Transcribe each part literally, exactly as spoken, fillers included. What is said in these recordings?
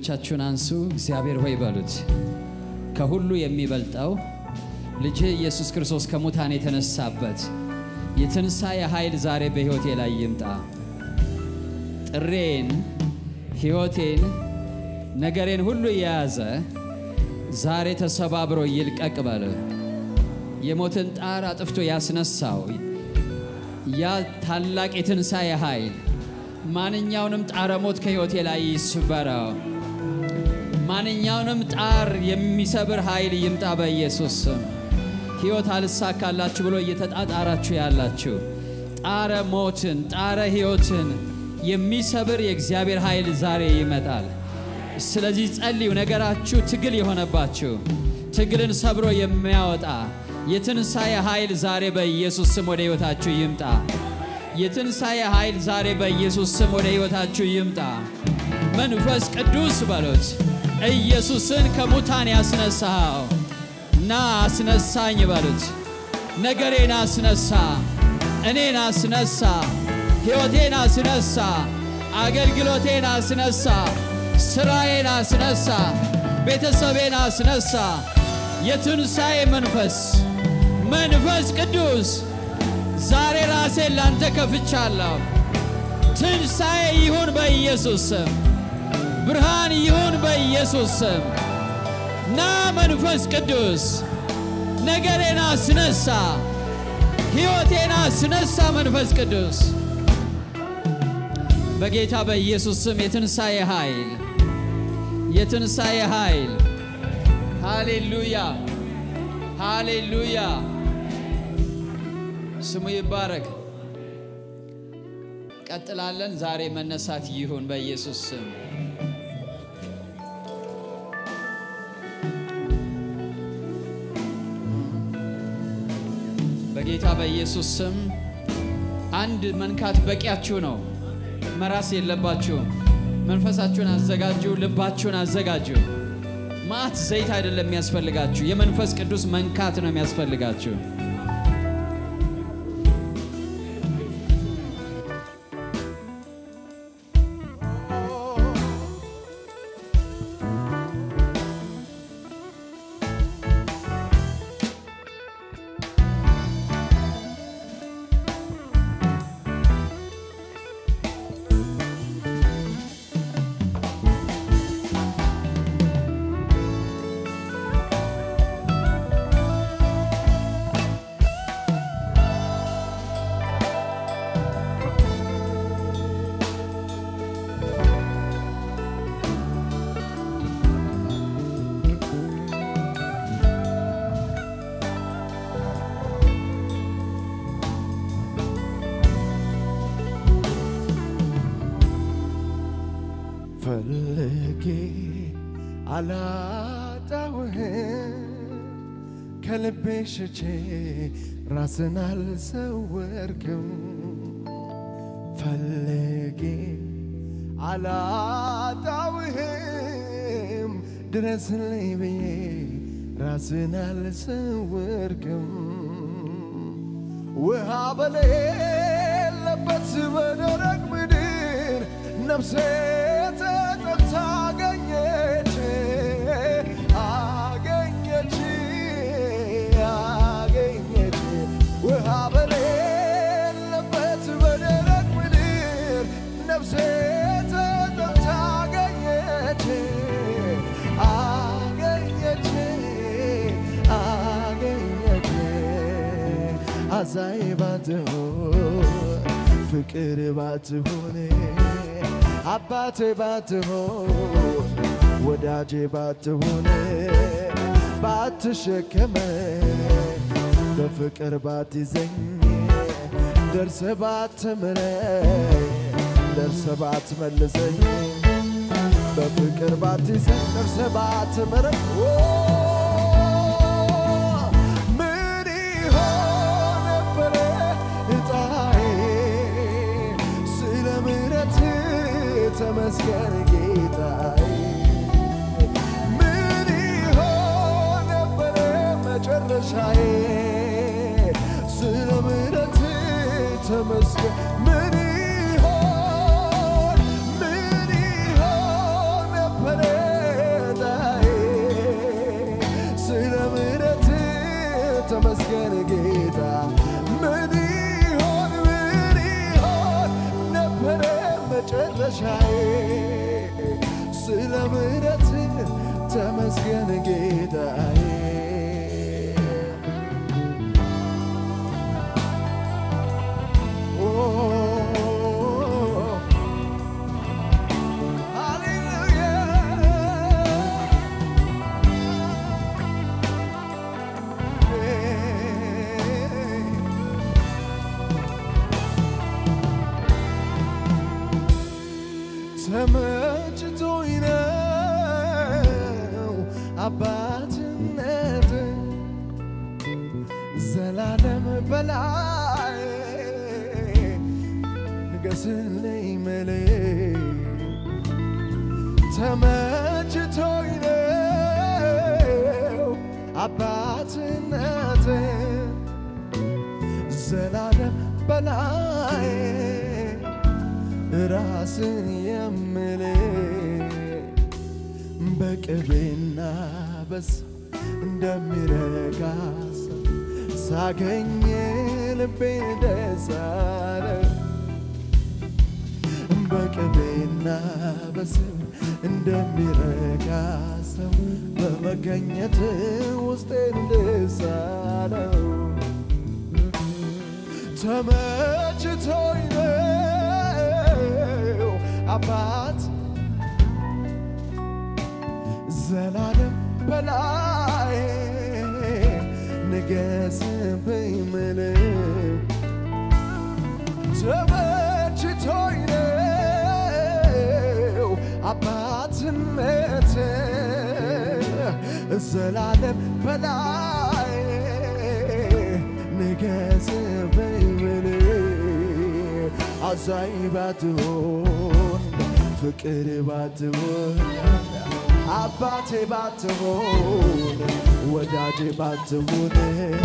እጆቻችሁን አንሱ እግዚአብሔር ሆይ በሉት ከሁሉ የሚበልጣው ልጅ ኢየሱስ ክርስቶስ ከሙታን የተነሳበት የትንሣኤ ኃይል ዛሬ በሕይወቴ ላይ ይምጣ ጥሬን ሕይወቴን ነገሬን ሁሉ የያዘ ዛሬ ተሰባብሮ ይልቀቅ በለ የሞትን ጣር አጥፍቶ ያስነሳው ያ ታላቅ የትንሣኤ ኃይል ማንኛውንም ጣረ ሞት ከሕይወቴ ላይ ይስበራው ማንኛውንም ጣር የሚሰብር ኃይል ይምጣ በኢየሱስ ስም ሕይወት አልሳካላችሁ ብሎ እየተጣጣራችሁ ያላችሁ ጣረ ሞትን ጣረ ሕይወትን የሚሰብር የእግዚአብሔር ኃይል ዛሬ ይመጣል ስለዚህ ጸልዩ ነገራችሁ ትግል የሆነባችሁ ትግልን ሰብሮ የሚያወጣ የትንሣኤ ኃይል ዛሬ በኢየሱስ ስም ወደ ሕይወታችሁ ይምጣ የትንሣኤ ኃይል ዛሬ በኢየሱስ ስም ወደ ሕይወታችሁ ይምጣ መንፈስ ቅዱስ በሉት ኢየሱስን ከሙታን ያስነሳው ና አስነሳኝ በሉት ነገሬን አስነሳ እኔን አስነሳ ሕይወቴን አስነሳ አገልግሎቴን አስነሳ ስራዬን አስነሳ ቤተሰቤን አስነሳ የትንሣኤ መንፈስ መንፈስ ቅዱስ ዛሬ ራሴን ላንተ ከፍቻለሁ ትንሣኤ ይሁን በኢየሱስ ስም ብርሃን ይሁን በኢየሱስ ስም ና መንፈስ ቅዱስ ነገሬን አስነሳ ሕይወቴን አስነሳ መንፈስ ቅዱስ በጌታ በኢየሱስ ስም የትንሣኤ ኃይል የትንሣኤ ኃይል ሃሌሉያ ሃሌሉያ ስሙ ይባረክ ቀጥላለን ዛሬ መነሳት ይሁን በኢየሱስ ስም በጌታ በኢየሱስ ስም አንድ መንካት በቂያችሁ ነው መራስ የለባችሁ መንፈሳችሁን አዘጋጁ ልባችሁን አዘጋጁ ማት ዘይት አይደለም የሚያስፈልጋችሁ የመንፈስ ቅዱስ መንካት ነው የሚያስፈልጋችሁ ከልቤ ሸቼ ራስን አልሰወርክም ፈልጌ አላጣውህም ድረስልኝ ብዬ ራስን አልሰወርክም ውሃ በሌለበት በደረቅ ምድር ነፍሴ ተጠምታ አገኘች አገኘች አገኘች ውሃ በሌለበት በደረቅ ምድር ነፍሴ ተጠምታ አገኘች አገኘች አገኘች አዛኝ ባትሆን ፍቅር ባትሆን አባቴ ባትሆን ወዳጄ ባትሆን ባትሸከመኝ በፍቅር ባትይዘኝ ደርሰህ ባትምረኝ ደርሰህ ባትመልሰኝ በፍቅር ባትይዘኝ ደርሰህ ባትምረኝ ምን ይሆን ነበረ ዕጣዬ ስለ ምሕረትህ ተመስገን ጌታዬ ምን ይሆን ነበረ መጨረሻዬ ስለ ምሕረትህ ተመስገን ምን ይሆን ምን ይሆን ነበረ አባትነት ዘላለም በላይ ንገስልኝ መለክ ተመችቶኝ ነው አባትነት ዘላለም በላይ ራስን የምልክ በቅቤና በስ እንደሚረጋ ሳገኝ ልቤ ደስ አለው በቅቤና በስ እንደሚረጋ ሰው በመገኘት ውስጤ ደስ አለው ተመችቶኝ ነው አባት ዘላለም በላይ ንገስብኝ ምልክ ተመችቶኝ ነው አባትነት ዘላለም በላይ ንገስብኝ ምልክ አዛኝ ባትሆን ፍቅር ባትሆን አባቴ ባትሆን ወዳጄ ባትሆን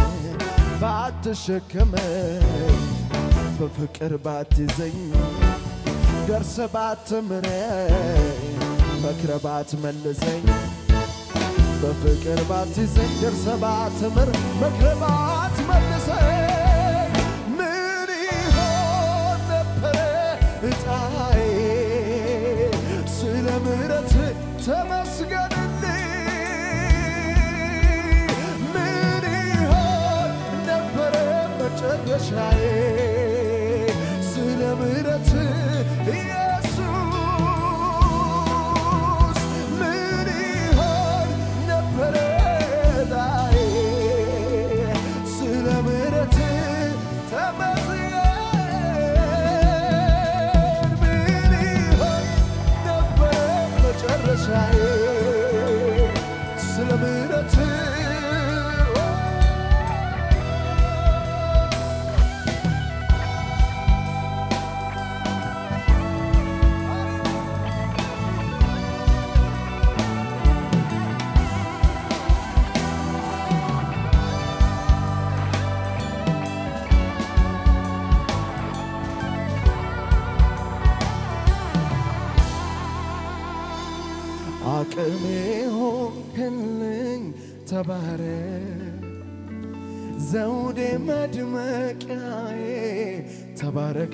ባትሸከመኝ በፍቅር ባትይዘኝ ደርሰህ ባትምረኝ መክረህ ባትመልሰኝ በፍቅር ባትይዘኝ ደርሰህ ባትምር መክረህ ባትመልሰኝ ምን ይሆን ነበረ ዕጣዬ ስለ ምሕረትህ ተመስገንልኝ ምን ይሆን ነበረ መጨረሻዬ ስለ ምሕረትህ ኢየሱስ ምን ይሆን ነበረ ዕጣዬ ስለ ምሕረትህ ተመስገን ምን ይሆን ነበረ መጨረሻዬ ስለ ምሕረትህ አቅሜ ሆንክልኝ ተባረክ ዘውዴ መድመቂያዬ ተባረክ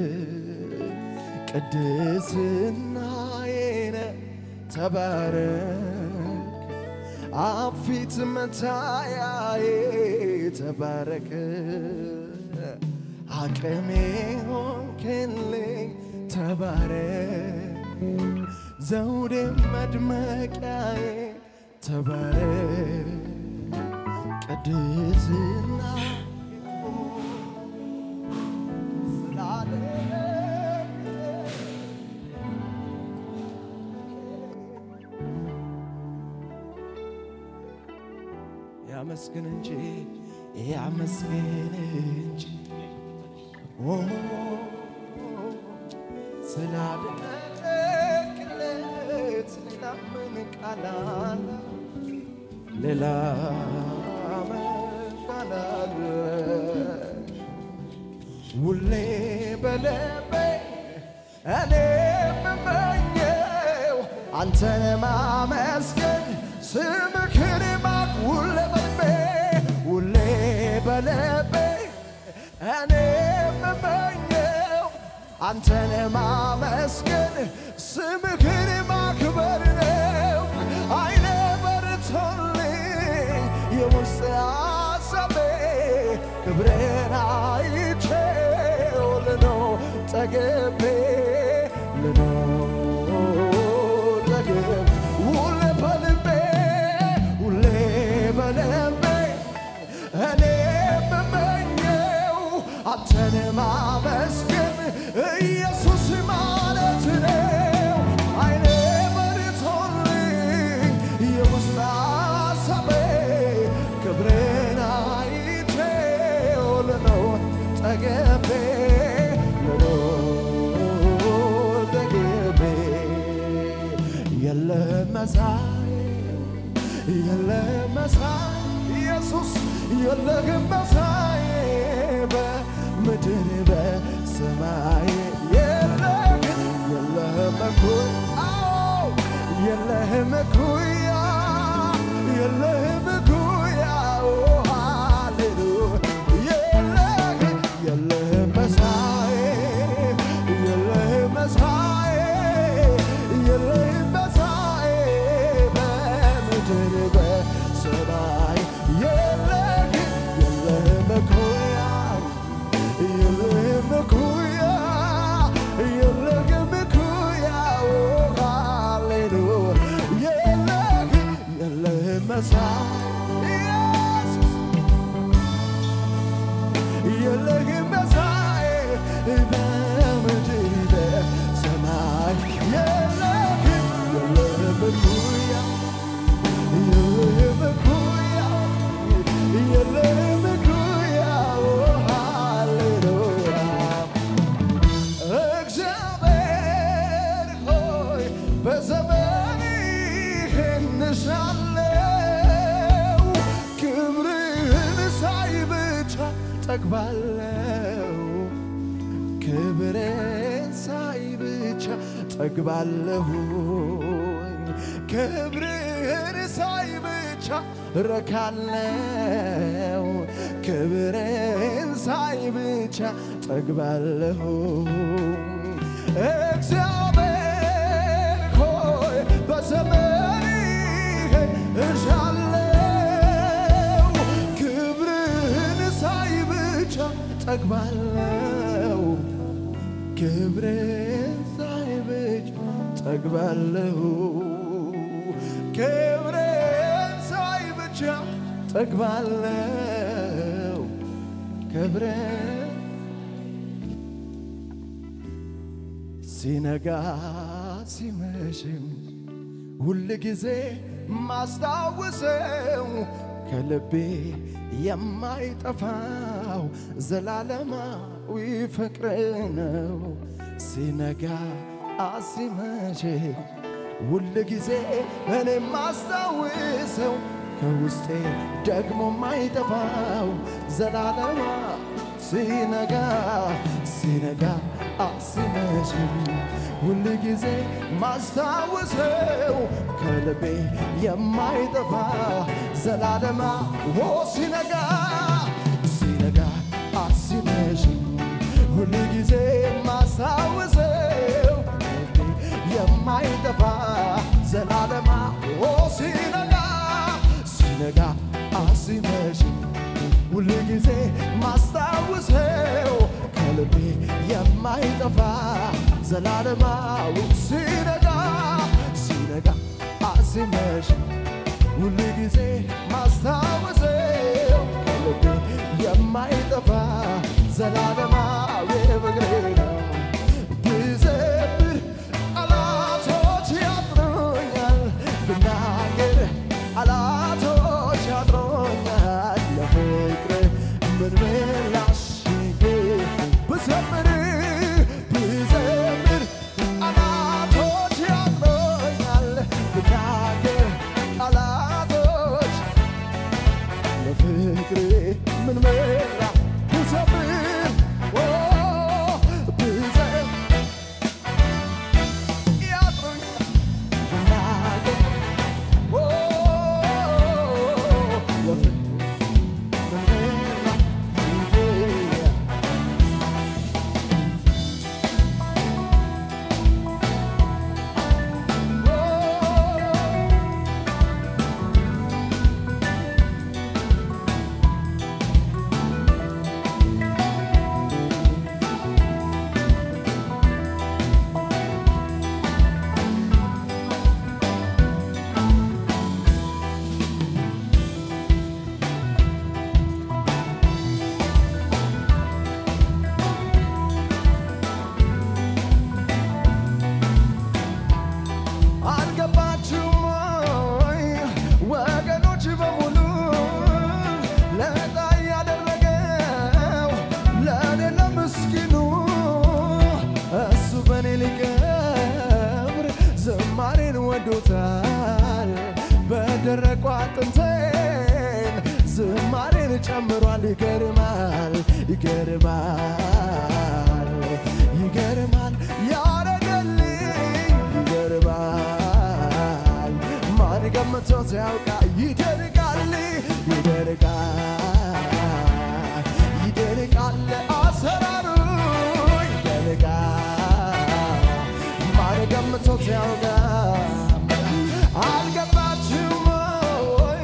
ቅድስናዬ ነህ ተባረክ አፊት መታያዬ ተባረክ አቅሜ ሆንክልኝ ተባረክ ዘውዴ መድመቂያዬ ተባረክ ቅድስና ስላለ ያመስግን እንጂ ያመስግን እንጂ ኦ ስላለ ምን ቃል አለ ሌላ ምን ቃል አለ ሁሌ በልቤ እኔ የምመኘው አንተን ማመስገን ስምህን ማክበር በልቤ ሁሌ በልቤ እኔ የምመኘው አንተን ማመስገን ስምህን ማክበር ነው አይኔ በርቶልኝ የውስጥ ሐሳቤ ክብርህን አይቼው ልኖር ጠግቤ ልኖር ጠግቤ ሁሌ በልቤ ሁሌ በልቤ እኔ የምመኘው አንተን ማመስገን ኢየሱስ ማለት ነው አይኔ በርቶልኝ የውስጥ ጠገቤ ልኖር ጠገቤ የለም መሳይ የለም መሳይ ኢየሱስ የለህም መሳይ በምድር በሰማይ የለህም የለህም እኩያ የለህም እኩያ የለህም እኩያ ሃሌሉያ የለህም የለህም መሳይ የለህም መሳይ የለህም መሳይ በምድር በሰማይ የለህም የለህም እኩያ የለህም እኩያ የለህም እኩያ ሃሌሉያ የለህም የለህም መሳይ የለህም መሳይ በምድር በሰማይ የለህም የለህም እኩያ የለህም እኩያ የለህም እኩያ ሃሌሉያ እግዚአብሔር ሆይ በዘመንህ እንሻለው ክብርህን ሳይ ብቻ ጠግባለው ክብርህን ሳይ ብቻ ጠግባለሁኝ ክብርህን ሳይ ብቻ ረካለው ክብርህን ሳይ ብቻ ጠግባለሁ እግዚአብሔር ሆይ በዘመንህ እሻለው ክብርህን ሳይ ብቻ ጠግባለው ክብርህን ሳይ ብቻ ጠግባለሁ ክብርህን ሳይ ብቻ ጠግባለሁ ክብርህን ሲነጋ ሲመሽም ሁል ጊዜ ማስታወሰው ከልቤ የማይጠፋው ዘላለማዊ ፍቅር ነው ሲነጋ ሲመሽም ሁል ጊዜ እኔ ማስታወሰው ከውስጤ ደግሞ ማይጠፋው ዘላለማ ሲነጋ ሲነጋ ሲመሽም ሁል ጊዜ ማስታወሰው ከልቤ የማይጠፋ ዘላለማ ኦ ሲነጋ ሲነጋ ሲመሽም ሁል ጊዜ ማስታወሰው ከልቤ የማይጠፋ ዘላለማ ኦ ሲነጋ ሲነጋ ሲመሽም ሁል ጊዜ ማስታወሰው ከልቤ የማይጠፋ ዘላለማዊ ሲነጋ ሲነጋ ሲመሽም ሁል ጊዜ ማስታወሰው ከልቤ የማይጠፋ ዘላለማዊ ፍቅር ነው ብዘምር ቃላቶች ያጥሩኛል ብናገር ቃላቶች ያጥሩኛል ለፍቅር ምን ምላሽ ብዘምር ብዘምር ቃላቶች ያጥሩኛል ብናገር ቃላቶች ለፍቅር ምን ምላሽ ብዘምር ኦ ይገርማል ይገርማል ይገርማል ያረገልኝ ይገርማል ማን ገምቶ ሲያውቃ ይደርቃል ይደርቃል ይደርቃል አሰራሩ ይደርቃል ማን ገምቶ ሲያውቃ አልገባችሁም ወይ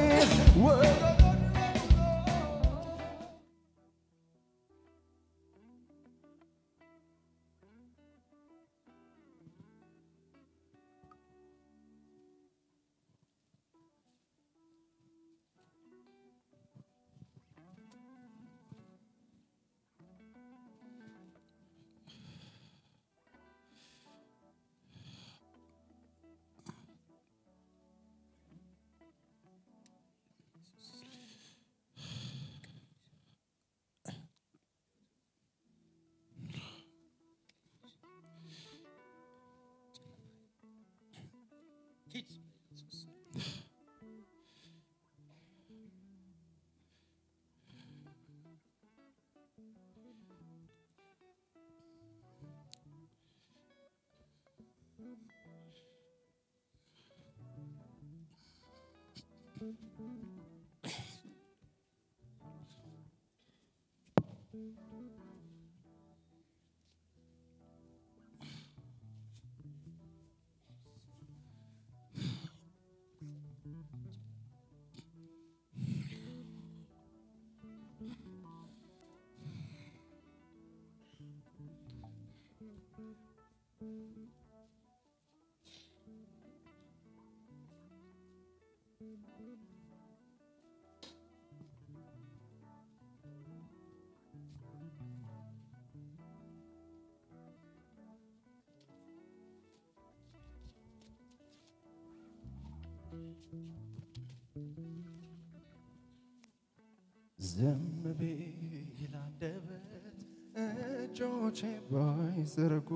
ዝም ቢል አንደበት እጆቼ ባይዘረጉ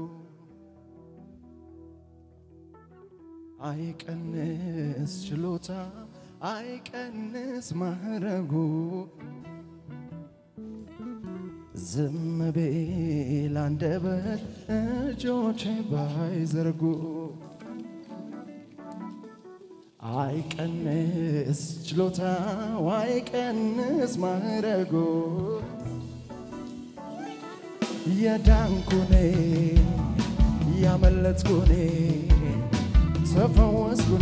አይቀንስ ችሎታ አይቀንስ ማዕረጉ ዝም ቢል አንደበት እጆቼ ባይዘረጉ አይቀንስ ችሎታ አይቀንስ ማዕረጉ የዳንኩኔ ያመለጥኩኔ ተፈወስኩኔ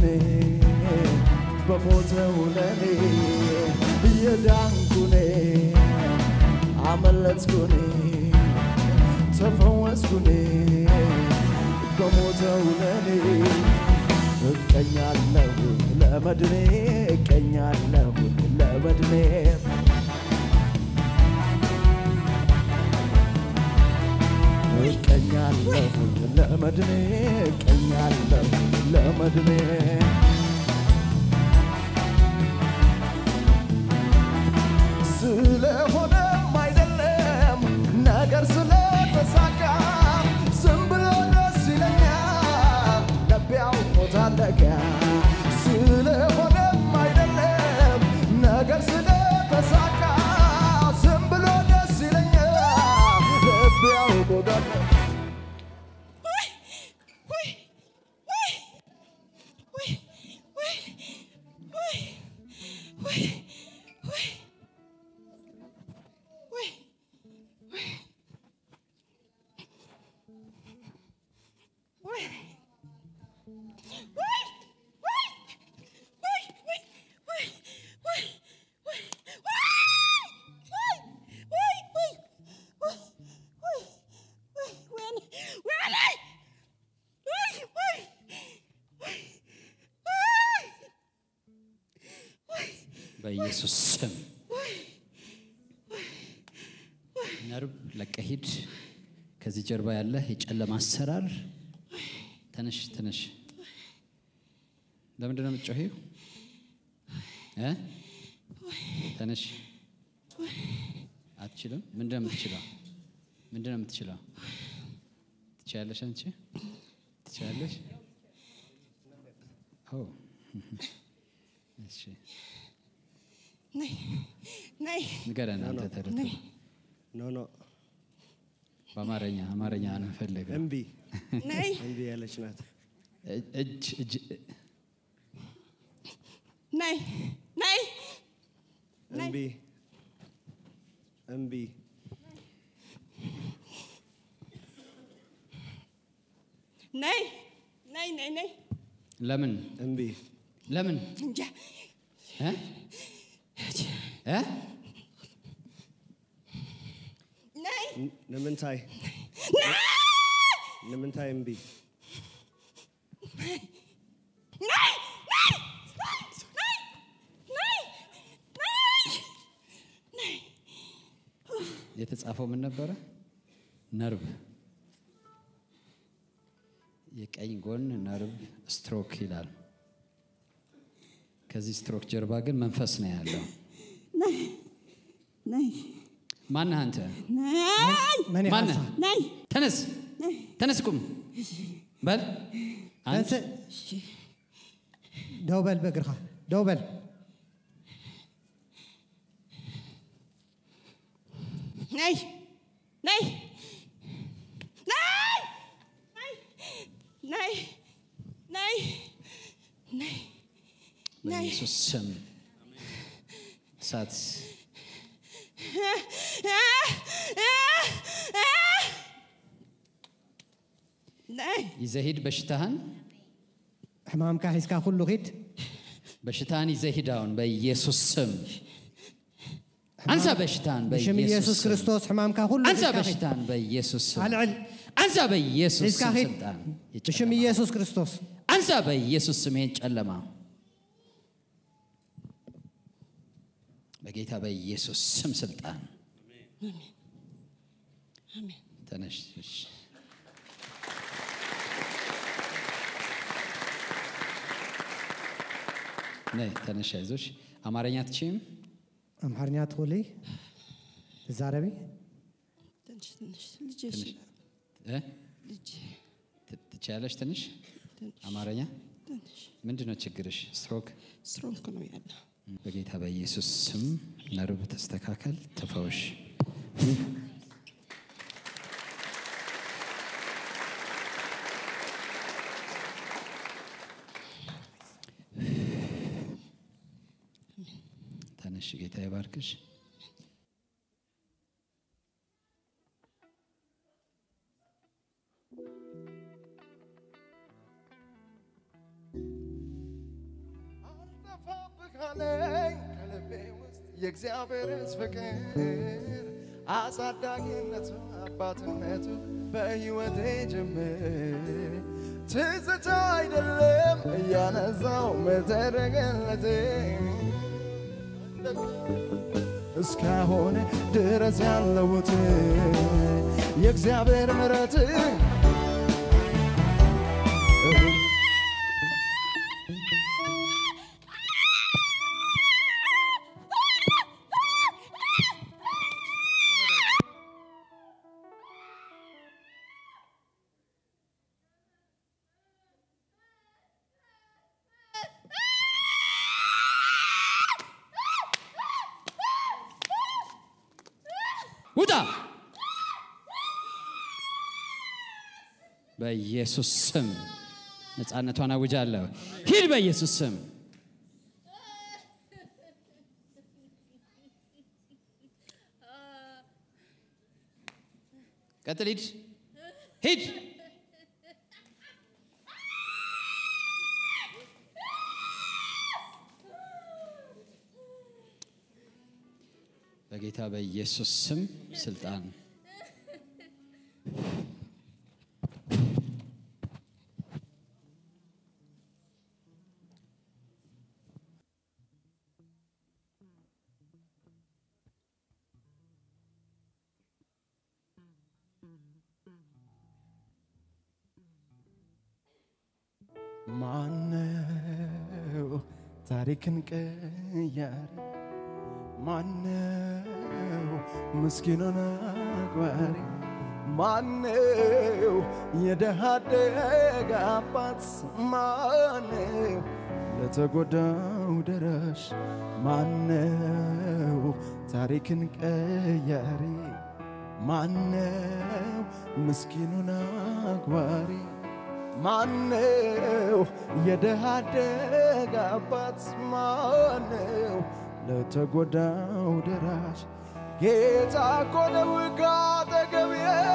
በሞተው ለኔ የዳንኩኔ አመለጥኩኔ ተፈወስኩኔ በሞተው ለኔ እቀኛለሁ ለመድኔ እቀኛለሁ ለመድኔ እቀኛለሁ ለመድኔ እቀኛለሁ ለመድኔ ስለሆነም አይደለም ነገር ስለተሳካ ዝም ብሎ ደስ ይለኛል ልቤ አውቆታለካ ስለሆነም አይደለም ነገር ስለተሳካ ዝም ብሎ ደስ ይለኛል ልቤ አውቆታለካ በኢየሱስ ስም ነርብ ለቀሂድ ከዚህ ጀርባ ያለ የጨለማ አሰራር ተነሽ ተነሽ ለምንድን ነው የምትጮሂው እ ተነሽ አትችልም ምንድን ነው የምትችለው ምንድን ነው የምትችለው ትችያለሽ አንቺ ትችያለሽ ኦ እሺ ነይ ነይ ንገረን አንተ ተረተ ኖ ኖ በአማርኛ አማርኛ ነው ፈልገው እምቢ ነይ እምቢ ያለች ናት እጅ እጅ ነይ ነይ እምቢ እምቢ ነይ ነይ ነይ ነይ ለምን እምቢ ለምን እንጃ እ እ ነይ ለምን ታይ ለምን ታይ እምቢ ነይ ነይ ነይ የተጻፈው ምን ነበር ነርቭ የቀኝ ጎን ነርቭ ስትሮክ ይላል ከዚህ ስትሮክ ጀርባ ግን መንፈስ ነው ያለው ነይ ነይ ማን አንተ ነይ ማን ነይ ተነስ ተነስ ቁም በል አንተ دوبل بقرها دوبل ነይ ነይ ነይ ነይ ነይ ነይ በኢየሱስ ስም ሳት ነይ ይዘሂድ በሽታህን حمام كاهيس كا كله غيد በሽታህን ይዘሂድ አሁን በኢየሱስ ስም አንሳ በሽታህን بشم በኢየሱስ يسوع ስም كريستوس حمام كا كله አንሳ በሽታህን በኢየሱስ ስም العل አንሳ በኢየሱስ هيس كا ስም غيد ስልጣን بشم يسوع كريستوس አንሳ በኢየሱስ ስም ይሄን ጨለማ በጌታ በኢየሱስ ስም ስልጣን አሜን ተነሽ ነይ ተነሽ አይዞሽ አማርኛ ትችይም ام حرنيا تقولي الزعربي ትንሽ ትንሽ ልጅ እ ልጅ ትችያለሽ ትንሽ አማርኛ ትንሽ ምንድነው ችግርሽ ስትሮክ ስትሮንግ ነው ያለው በጌታ በኢየሱስ ስም ነርቭ ተስተካከል ተፈውሽ ተነሽ ጌታ ይባርክሽ የእግዚአብሔርስ ፍቅር አሳዳጊነቱ አባትነቱ በሕይወቴ ጀምር ትዝታ አይደለም እያነሳው መተረገለቴ እስካሁን ድረስ ያለውት የእግዚአብሔር ምሕረት ውጣ በኢየሱስ ስም ነፃነቷን አውጃለሁ ሂድ በኢየሱስ ስም ቀጥል ሂድ ሂድ በጌታ በኢየሱስ ስም ስልጣን ማነው ታሪክን ቀያሪ ማነው ምስኪኑን አክባሪ ማነው የደሃ አደግ አባት ማነው ለተጎዳው ደራሽ ማነው ታሪክን ቀያሪ ማነው ምስኪኑን አክባሪ ማነው የደሃ አደግ አባት ማነው ለተጎዳው ደራሽ ጌታ እኮ ነው ከአጠገብ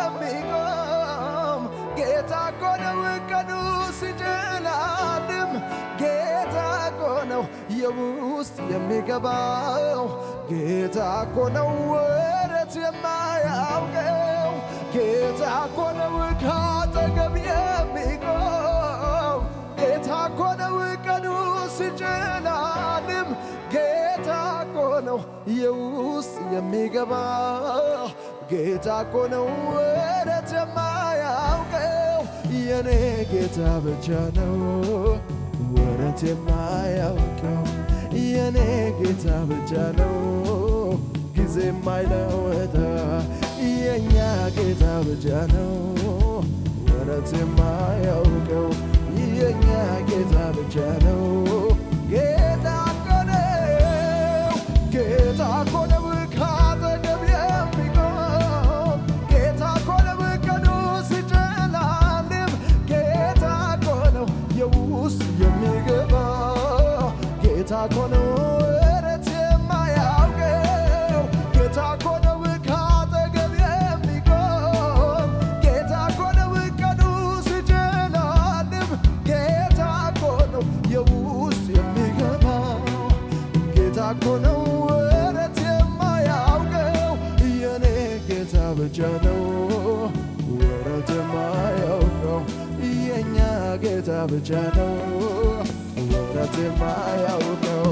የሚቆም ጌታ እኮ ነው ቀኑ ሲጨልም ጌታ እኮ ነው የውስጥ የሚገባው ጌታ እኮ ነው ወረት የማያውቀው ጌታ እኮ ነው ከአጠገብ የሚቆም ጌታ እኮ ነው ቀኑ ሲጨልም ጌታ እኮ ነው የውስጥ የሚገባው ጌታ እኮ ነው ወረት የማያውቀው የኔ ጌታ ብቻ ነው ወረት የማያውቀው የኔ ጌታ ብቻ ነው ጊዜ የማይለወጥ የኛ ጌታ ብቻ ነው ወረት የማያውቀው የኛ ጌታ ብቻ ነው ጌታ እኮ ነው ጌታ እኮ ነው ከአጠገብ የሚቆም ጌታ እኮ ነው ቀኑ ሲጨልም ጌታ እኮ ነው የውስጥ የሚገባው ጌታ እኮ ነው ወረት የማያውቀው ጌታ እኮ ነው ከአጠገብ የሚቆም ጌታ እኮ ነው ቀኑ ሲጨልም ጌታ እኮ ነው የውስጥ የሚገባው ጌታ እኮ ነው ወረት የማያውቀው የኔ ጌታ ብቻ ነው ወረት የማያውቀው የኛ ጌታ ብቻ ነው ወረት የማያውቀው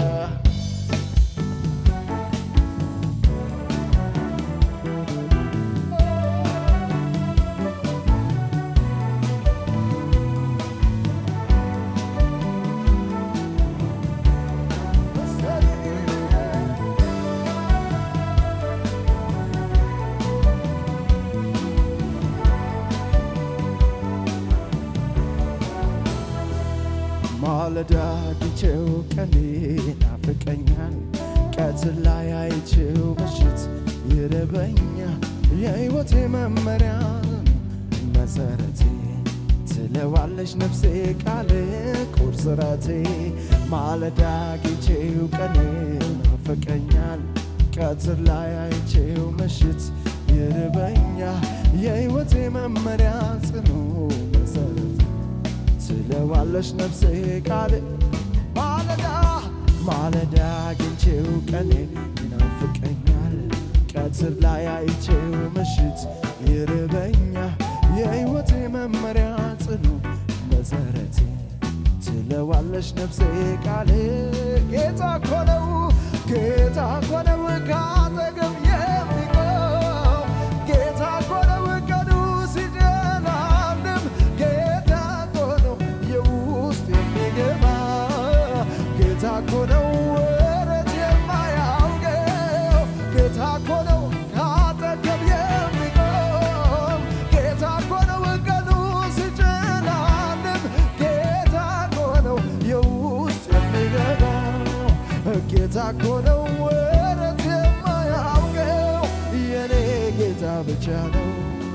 ማለዳ ጊዜው ቀኔ ናፍቀኛል ቀትር ላይ አይቼው ምሽት ይርበኛል የሕይወቴ መመሪያ መሰረቴ ትለዋለች ነፍሴ ቃል ቁርስራቴ ማለዳ ጊዜው ቀኔ ናፍቀኛል ቀትር ላይ አይቼው ምሽት ይርበኛል የሕይወቴ መመሪያ ጽኑ መሰረቴ ትለዋለች ነፍሴ ቃል ማለዳ ማለዳ አግኝቼው ቀኔ ይናፍቀኛል ቀትር ላይ አይቼው ምሽት ይርበኛል የሕይወቴ መመሪያ ጽኑ መሰረቴ ትለዋለች ነፍሴ ቃል ጌታ እኮ ነው ጌታ እኮ ነው ከአጠገብ የሚቆም ጌታ እኮ ነው ቀኑ ሲጨልም ጌታ እኮ ነው የውስጥ የሚገባ ጌታ እኮ ነው ወረት የማያውቀው ጌታ እኮ ነው ከአጠገብ የሚቆም ጌታ እኮ ነው ቀኑ ሲጨልም ጌታ እኮ ነው የውስጥ የሚገባ ጌታ እኮ ነው ወረት የማያውቀው የኔ ጌታ ብቻ ነው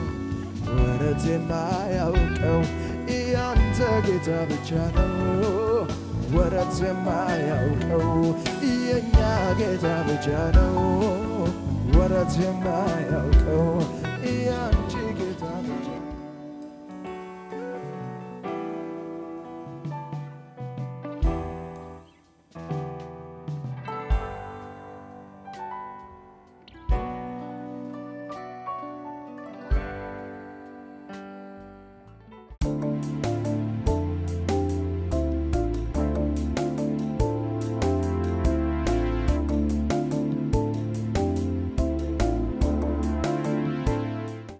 ወረት የማያውቀው ያንተ ጌታ ብቻ ነው ወረት የማያውቀው የኛ ጌታ ብቻ ነው ወረት የማያውቀው